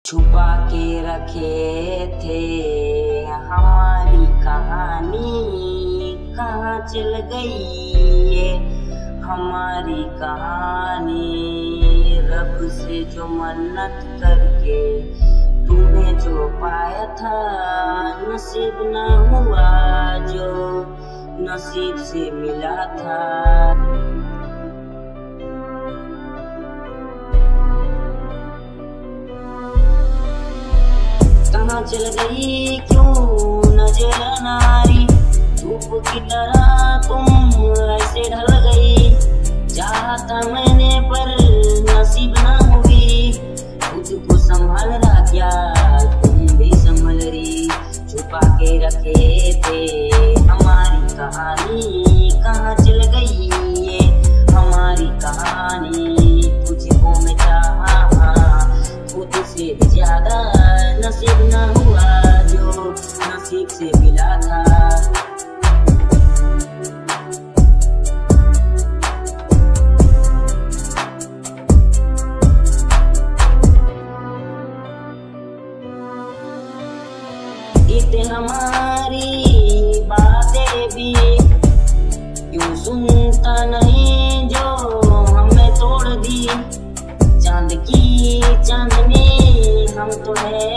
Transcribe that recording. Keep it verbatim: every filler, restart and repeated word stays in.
छुपा के रखे थे हमारी कहानी, कहाँ चल गई ये हमारी कहानी। रब से जो मन्नत करके तुम्हें जो पाया था, नसीब ना हुआ जो नसीब से मिला था। कहाँ चल गई क्यों नजर नारी, धूप की तरह तुम ऐसे ढल गई। चाहता मैंने पर नसीब ना हुई, खुद को संभाल रहा क्या तुम भी संभल रही। छुपा के रखे थे हमारी कहानी, कहाँ चल गई ये हमारी कहानी। तुझको मैं चाहा खुद से ज्यादा, नसीब ना हुआ जो नसीब से मिला था। इतने हमारी बातें भी क्यों सुनता नहीं जो हमें तोड़ दी। चांद की चांदनी हम तो है